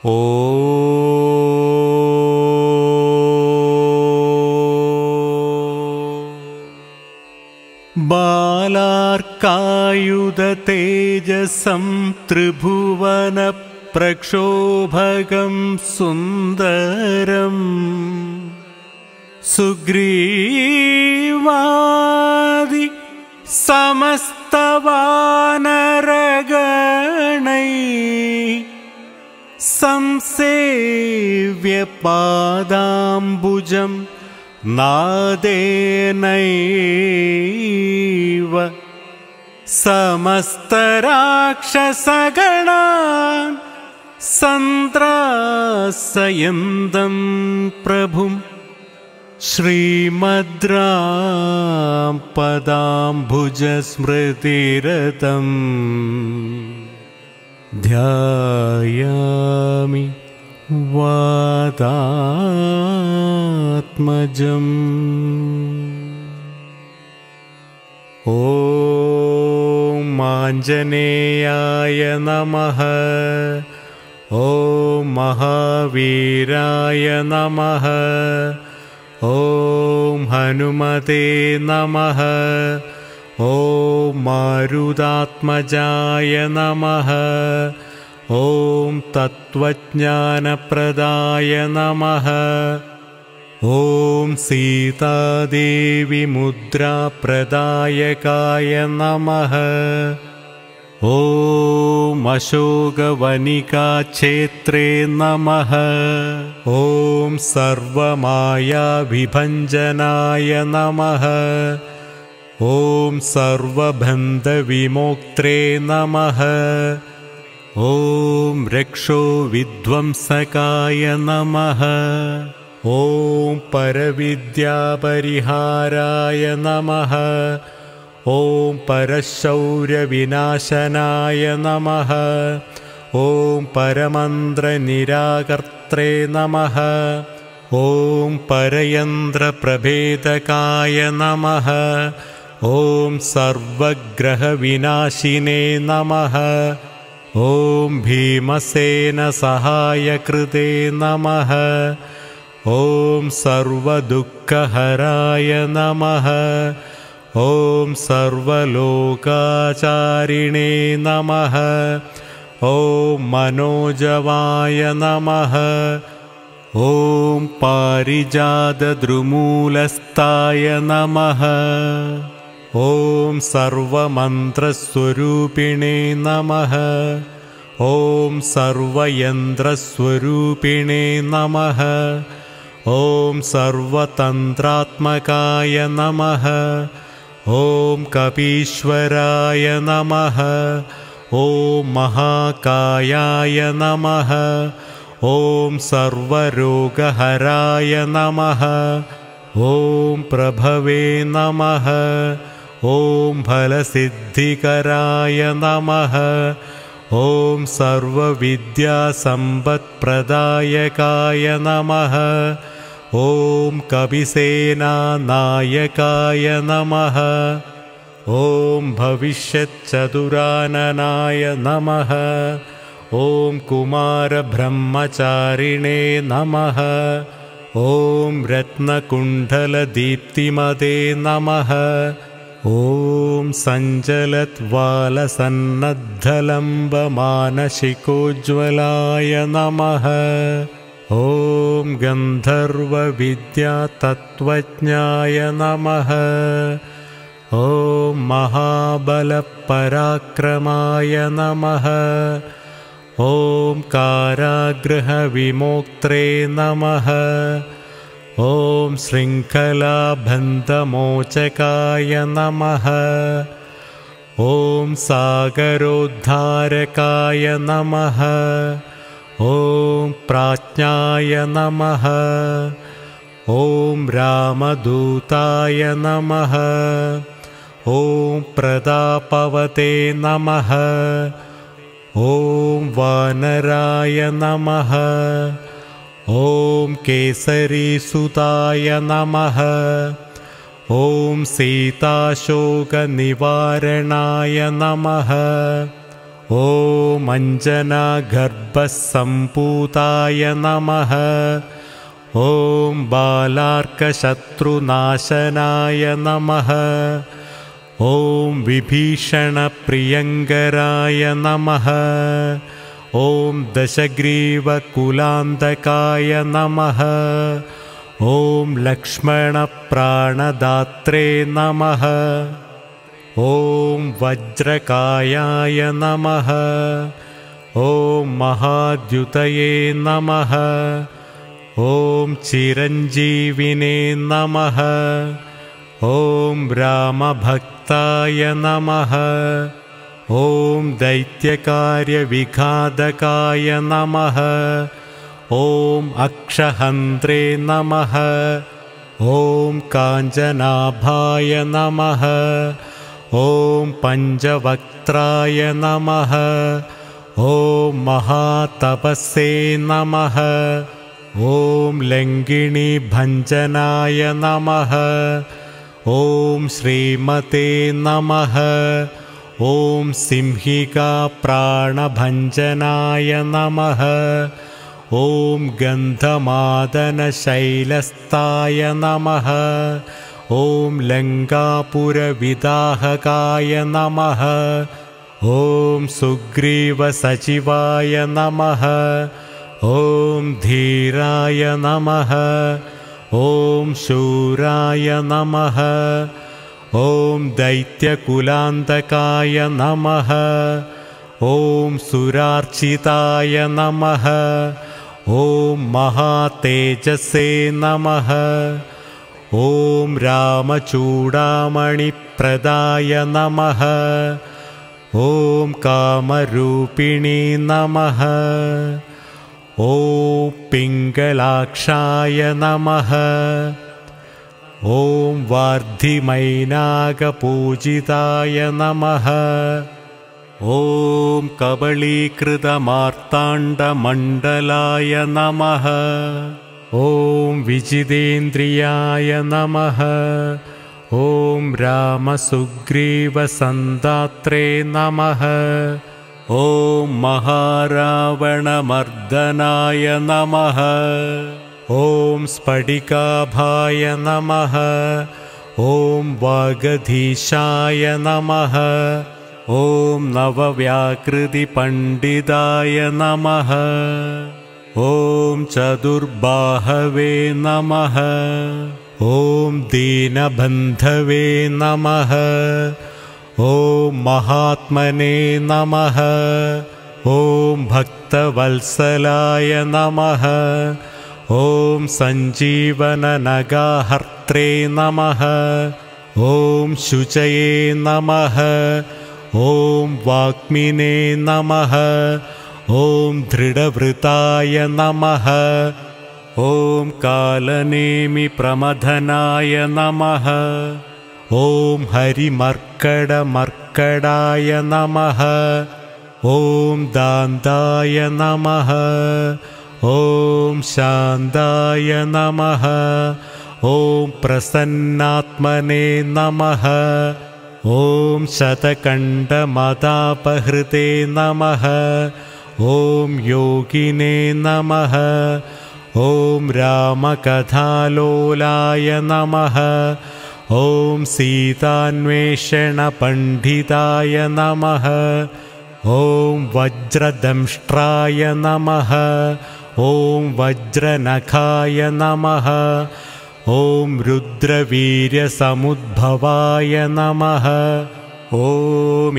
ओ बालार्कायुधतेजसं त्रिभुवन प्रक्षोभगं सुन्दरं सुग्रीवादि समस्तवानरगणै संसेव्य पादाम्बुजं नादेनैव समस्तराक्षसगणान् सन्त्रासयन्दं प्रभुं श्रीमद्राम पदाम्बुजस्मृतिरतं ध्यायामि वातात्मजम्। ॐ आञ्जनेयाय नमः। ॐ महावीराय नमः। ॐ हनुमते नमः। ॐ मारुतात्मजाय नमः। ॐ तत्त्वज्ञानप्रदाय नमः। ॐ सीतादेवी मुद्राप्रदायकाय नमः। ॐ अशोकवनिकाक्षेत्रे नमः। ॐ सर्वमायाविभञ्जनाय नमः। ॐ सर्वबन्धविमोक्त्रे नमः। ॐ रक्षोविध्वंसकाय नमः। ॐ परविद्यापरिहाराय नमः। ॐ परशौर्यविनाशनाय नमः। ॐ परमन्त्रनिराकर्त्रे नमः। ॐ परयन्त्रप्रभेदकाय नमः। ॐ सर्वग्रहविनाशिने नमः। ॐ भीमसेनसहायकृते नमः। ॐ सर्वदुःखहराय नमः। ॐ सर्वलोकाचारिणे नमः। ॐ मनोजवाय नमः। ॐ पारिजातद्रुमूलस्थाय नमः। ॐ सर्वमन्त्रस्वरूपिणे नमः। ॐ सर्वयन्त्रस्वरूपिणे नमः। ॐ सर्वतन्त्रात्मकाय नमः। ॐ कपीश्वराय नमः। ॐ महाकायाय नमः। ॐ सर्वरोगहराय नमः। ॐ प्रभवे नमः। ॐ फलसिद्धिकराय नमः। ॐ सर्वविद्यासम्पत्प्रदायकाय नमः। ॐ कपिसेनानायकाय नमः। ॐ भविष्यच्चतुराननाय नमः। ॐ कुमारब्रह्मचारिणे नमः। ॐ रत्नकुण्डलदीप्तिमते नमः। ॐ सञ्चलत्वालसन्नद्धलम्बमानसिकोज्ज्वलाय नमः। ॐ गन्धर्वविद्यातत्त्वज्ञाय नमः। ॐ महाबलपराक्रमाय नमः। ॐ कारागृहविमोक्त्रे नमः। ॐ शृङ्खलाबन्धमोचकाय नमः। ॐ सागरोद्धारकाय नमः। ॐ प्राज्ञाय नमः। ॐ रामदूताय नमः। ॐ प्रतापवते नमः। ॐ वानराय नमः। ॐ केसरीसुताय नमः। ॐ सीताशोकनिवारणाय नमः। ॐ अञ्जनागर्भसम्पूताय नमः। ॐ बालार्कशत्रुनाशनाय नमः। ॐ विभीषणप्रियङ्कराय नमः। ॐ दशग्रीवकुलान्तकाय नमः। ॐ लक्ष्मणप्राणदात्रे नमः। ॐ वज्रकायाय नमः। ॐ महाद्युतये नमः। ॐ चिरञ्जीविने नमः। ॐ रामभक्ताय नमः। ॐ दैत्यकार्यविघातकाय नमः। ॐ अक्षहन्त्रे नमः। ॐ काञ्चनाभाय नमः। ॐ पञ्चवक्त्राय नमः। ॐ महातपसे नमः। ॐ लङ्गिणीभञ्जनाय नमः। ॐ श्रीमते नमः। ॐ सिंहिकाप्राणभञ्जनाय नमः। ॐ गन्धमादनशैलस्ताय नमः। ॐ लङ्कापुरविदाहकाय नमः। ॐ सुग्रीवसचिवाय नमः। ॐ धीराय नमः। ॐ शूराय नमः। ॐ दैत्यकुलान्तकाय नमः। ॐ सुरार्चिताय नमः। ॐ महातेजसे नमः। ॐ रामचूडामणिप्रदाय नमः। ॐ कामरूपिणी नमः। ॐ पिङ्गलाक्षाय नमः। ॐ वार्धिमैनाकपूजिताय नमः। ॐ कबलीकृतमार्ताण्डमण्डलाय नमः। ॐ विजितेन्द्रियाय नमः। ॐ रामसुग्रीवसन्धात्रे नमः। ॐ महारावणमर्दनाय नमः। ॐ स्फटिकाभाय नमः। ॐ वागधीशाय नमः। ॐ नवव्याकृतिपण्डिताय नमः। ॐ चतुर्बाहवे नमः। ॐ दीनबन्धवे नमः। ॐ महात्मने नमः। ॐ भक्तवत्सलाय नमः। ॐ सञ्जीवननगाहर्त्रे नमः। ॐ शुचये नमः। ॐ वाग्मिने नमः। ॐ दृढवृताय नमः। ॐ कालनेमिप्रमथनाय नमः। ॐ हरिमर्कडमर्कडाय नमः। ॐ दान्ताय नमः। ॐ शान्ताय नमः। ॐ प्रसन्नात्मने नमः। ॐ शतकण्डमदापहृते नमः। ॐ योगिने नमः। ॐ रामकथालोलाय नमः। ॐ सीतान्वेषणपण्डिताय नमः। ॐ वज्रदंष्ट्राय नमः। ॐ वज्रनखाय नमः। ॐ रुद्रवीर्यसमुद्भवाय नमः। ॐ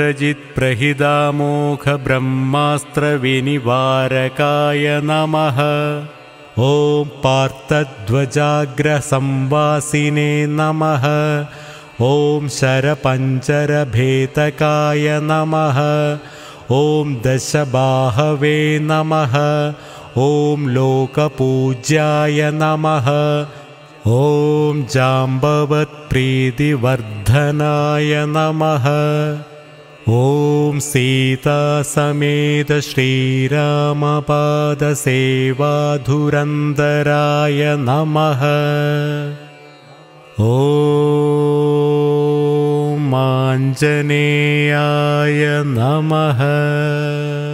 इन्द्रजित्प्रहितामोघब्रह्मास्त्रविनिवारकाय नमः। ॐ पार्थध्वजाग्रसंवासिने नमः। ॐ शरपञ्जरभेदकाय नमः। ॐ दशबाहवे नमः। ॐ लोकपूज्याय नमः। ॐ जाम्बवत्प्रीतिवर्धनाय नमः। ॐ सीतासमेत श्रीरामपादसेवाधुरन्धराय नमः। ॐ ആഞ്ജനേയായ നമഃ.